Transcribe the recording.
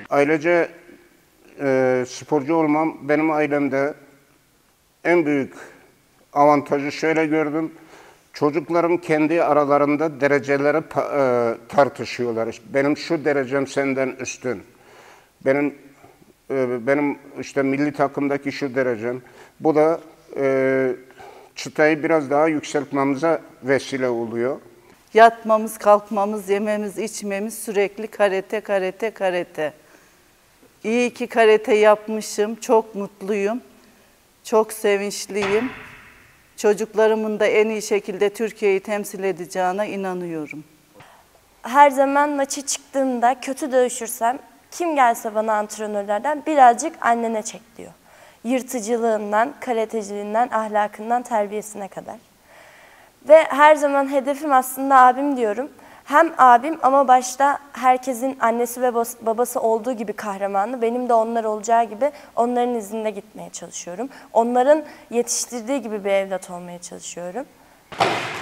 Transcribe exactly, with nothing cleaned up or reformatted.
Ailece e, sporcu olmam benim ailemde en büyük avantajı şöyle gördüm. Çocuklarım kendi aralarında dereceleri e, tartışıyorlar. Benim şu derecem senden üstün. Benim e, benim işte milli takımdaki şu derecem. Bu da e, çıtayı biraz daha yükseltmemize vesile oluyor. Yatmamız, kalkmamız, yememiz, içmemiz sürekli karate, karate, karate. İyi ki karate yapmışım, çok mutluyum, çok sevinçliyim. Çocuklarımın da en iyi şekilde Türkiye'yi temsil edeceğine inanıyorum. Her zaman maça çıktığımda kötü dövüşürsem kim gelse bana antrenörlerden birazcık annene çek diyor. Yırtıcılığından, karateciliğinden, ahlakından, terbiyesine kadar. Ve her zaman hedefim aslında abim diyorum. Hem abim ama başta herkesin annesi ve babası olduğu gibi kahramanı, benim de onlar olacağı gibi onların izinde gitmeye çalışıyorum. Onların yetiştirdiği gibi bir evlat olmaya çalışıyorum.